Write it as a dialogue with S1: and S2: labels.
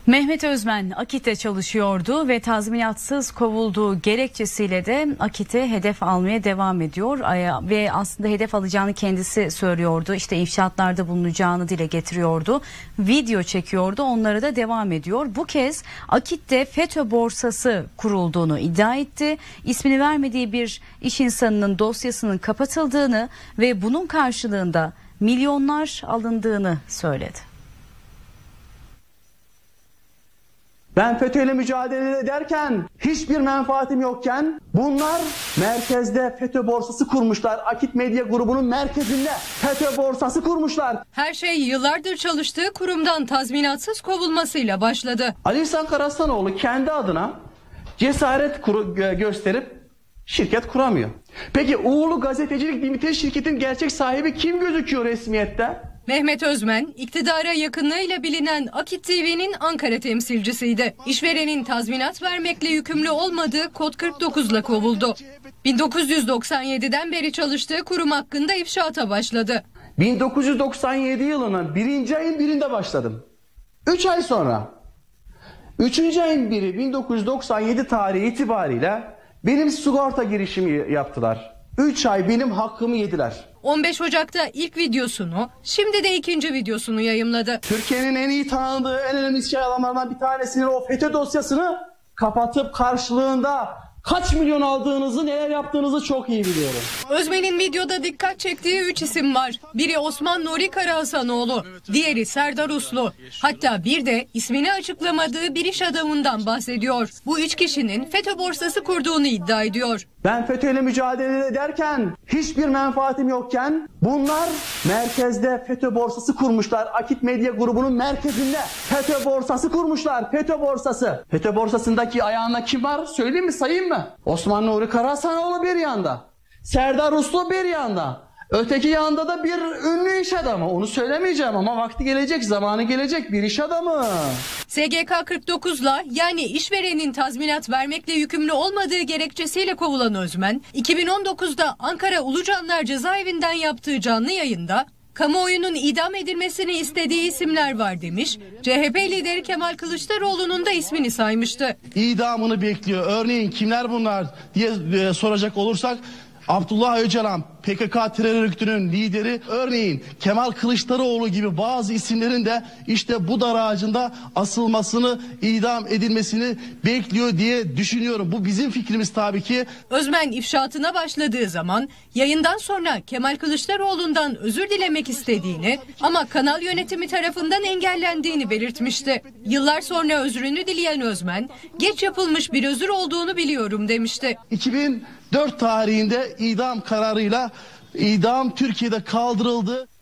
S1: Mehmet Özmen Akit'te çalışıyordu ve tazminatsız kovulduğu gerekçesiyle de Akit'e hedef almaya devam ediyor ve aslında hedef alacağını kendisi söylüyordu. İşte ifşaatlarda bulunacağını dile getiriyordu. Video çekiyordu, onlara da devam ediyor. Bu kez Akit'te FETÖ borsası kurulduğunu iddia etti. İsmini vermediği bir iş insanının dosyasının kapatıldığını ve bunun karşılığında milyonlar alındığını söyledi.
S2: Ben FETÖ'yle mücadele ederken, hiçbir menfaatim yokken bunlar merkezde FETÖ borsası kurmuşlar. Akit Medya grubunun merkezinde FETÖ borsası kurmuşlar.
S3: Her şey yıllardır çalıştığı kurumdan tazminatsız kovulmasıyla başladı.
S2: Ali İhsan Karahasanoğlu kendi adına cesaret gösterip şirket kuramıyor. Peki Uğurlu Gazetecilik Limited şirketin gerçek sahibi kim gözüküyor resmiyette?
S3: Mehmet Özmen, iktidara yakınlığıyla bilinen Akit TV'nin Ankara temsilcisiydi. İşverenin tazminat vermekle yükümlü olmadığı kod 49'la kovuldu. 1997'den beri çalıştığı kurum hakkında ifşaata başladı.
S2: 1997 yılının 1. ayın 1'inde başladım. 3 ay sonra 3. ayın 1'i 1997 tarihi itibariyle benim sigorta girişimi yaptılar. 3 ay benim hakkımı yediler.
S3: 15 Ocak'ta ilk videosunu, şimdi de ikinci videosunu yayımladı.
S2: Türkiye'nin en iyi tanıdığı, en önemli iş adamlarından bir tanesinin o FETÖ dosyasını kapatıp karşılığında kaç milyon aldığınızı, neler yaptığınızı çok iyi biliyorum.
S3: Özmen'in videoda dikkat çektiği 3 isim var. Biri Osman Nuri Karahasanoğlu, diğeri Serdar Uslu. Hatta bir de ismini açıklamadığı bir iş adamından bahsediyor. Bu 3 kişinin FETÖ borsası kurduğunu iddia ediyor.
S2: Ben FETÖ'yle mücadele ederken, hiçbir menfaatim yokken bunlar merkezde FETÖ borsası kurmuşlar. Akit Medya grubunun merkezinde FETÖ borsası kurmuşlar. FETÖ borsası. FETÖ borsasındaki ayağında kim var? Söyleyeyim mi, sayayım mı? Osman Nuri Karahasanoğlu bir yanda. Serdar Uslu bir yanda. Öteki yanda da bir ünlü iş adamı. Onu söylemeyeceğim ama vakti gelecek, zamanı gelecek, bir iş adamı.
S3: SGK 49'la yani işverenin tazminat vermekle yükümlü olmadığı gerekçesiyle kovulan Özmen, 2019'da Ankara Ulucanlar Cezaevinden yaptığı canlı yayında kamuoyunun idam edilmesini istediği isimler var demiş, CHP lideri Kemal Kılıçdaroğlu'nun da ismini saymıştı.
S4: İdamını bekliyor. Örneğin kimler bunlar diye soracak olursak, Abdullah Öcalan, PKK terör örgütünün lideri, örneğin Kemal Kılıçdaroğlu gibi bazı isimlerin de işte bu dar ağacında asılmasını, idam edilmesini bekliyor diye düşünüyorum. Bu bizim fikrimiz tabii ki.
S3: Özmen ifşaatına başladığı zaman yayından sonra Kemal Kılıçdaroğlu'ndan özür dilemek istediğini ama kanal yönetimi tarafından engellendiğini belirtmişti. Yıllar sonra özrünü dileyen Özmen, geç yapılmış bir özür olduğunu biliyorum demişti.
S4: 2004 tarihinde idam kararıyla idam Türkiye'de kaldırıldı.